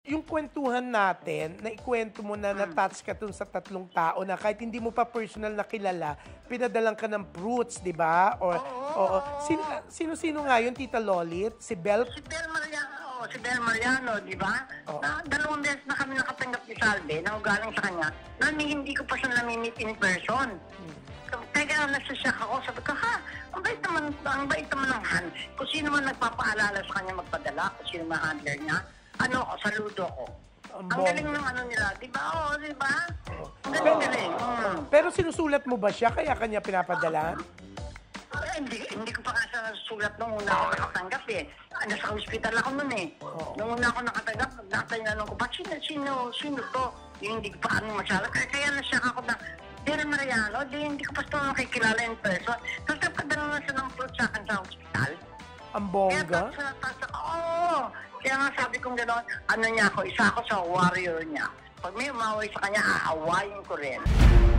yung kwentuhan natin, na ikwento mo na na-touch ka dun sa 3 tao na kahit hindi mo pa personal na kilala, pinadalang ka ng fruits, di ba? Or, oo. Sino-sino nga yun, Tita Lolit? Si Bel? Si Bel Mariano, di ba? Na, 2 beses na kami nakatanggap ni Salve, na galing sa kanya, na hindi ko pa siya nami-meet in person. Kaya nasa-shock ako, sabi ko, ang bait naman ng Han. Kung sino man nagpapaalala sa kanya magpadala, kung sino man handler niya, saludo ko. Ang galing ng nila, di ba? Oo, di ba? Ang galing. Pero sinusulat mo ba siya, kaya kanya pinapadala? Hindi ko pa kasi nasusulat nung una ako nakatanggap eh. Nasa hospital ako nun eh. Nung una ako nakatanggap, nakatanggap ko, ba't sino to? Hindi ko pa masyala. Kaya na-shock ako na, Pero Mariano, hindi ko pa ito nakikilala in person. Tapos napadala na siya ng fruit sa akin sa hospital. Ang bongga? Kaya nga sabi kong gano'n, isa ako sa warrior niya. Pag may umaway sa kanya, aawayin ko rin.